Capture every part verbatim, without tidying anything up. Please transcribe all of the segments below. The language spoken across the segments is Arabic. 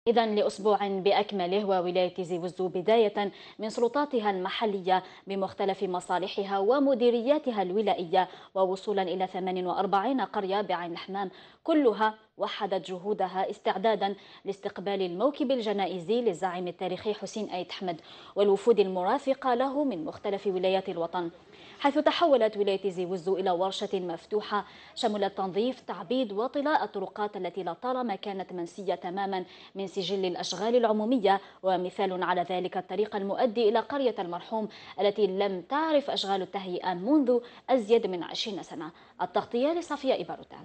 إذا لأسبوع بأكمله وولاية زي وزو بداية من سلطاتها المحلية بمختلف مصالحها ومديرياتها الولائية ووصولا إلى ثمانية وأربعين قرية بعين الحمام كلها وحدت جهودها استعدادا لاستقبال الموكب الجنائزي للزعيم التاريخي حسين أيد حمد والوفود المرافقة له من مختلف ولايات الوطن، حيث تحولت ولاية زي وزو إلى ورشة مفتوحة شملت تنظيف تعبيد وطلاء الطرقات التي لطالما كانت منسية تماما من سجل الأشغال العمومية. ومثال على ذلك الطريق المؤدي إلى قرية المرحوم التي لم تعرف أشغال التهيئة منذ أزيد من عشرين سنة. التغطية لصفية إباروتان.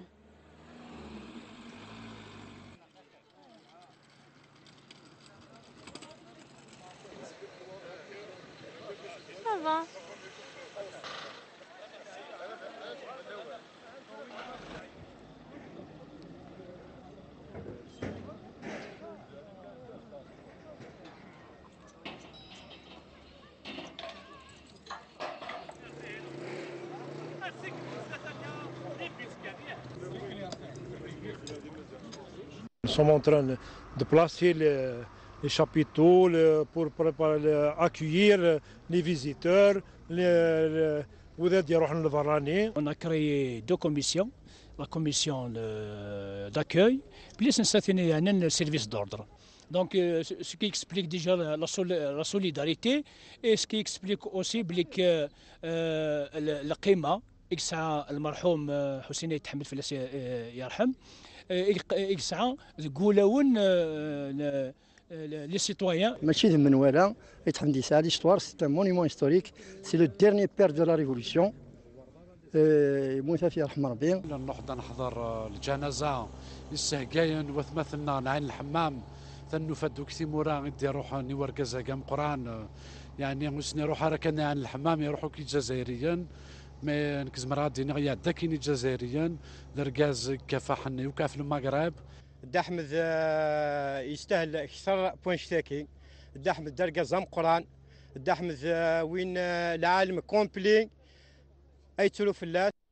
Nous sommes en train de placer les, les chapiteaux pour préparer, accueillir les visiteurs. Les, les... On a créé deux commissions, la commission d'accueil, puis le service d'ordre. Donc, ce qui explique déjà la, la solidarité et ce qui explique aussi que القيمة يسعى المرحوم حسين أيد حمد فلاس يرحم يسعى يقولون les citoyens. ماشي من ولا أيد حمد يسعى l'histoire, c'est un monument historique, c'est le dernier père de la révolution. يموت في رحم ربي. نحضر نحضر الجنازة السهقاين وثمثلنا نعين الحمام ثنو فدو كثي مورا غدي يروح نوركزا قام قران يعني مسني روح ركنا عن الحمام يروحوا كي جزائريا ما نكز مرادي نغيا داكيني جزائريا دركاز كفاحني وكاف المغرب. الدحمد يستاهل اكثر بوين شتاكي. الدحمد دركاز ام قران. الدحمد وين العالم كومبلي اي تلو فلات.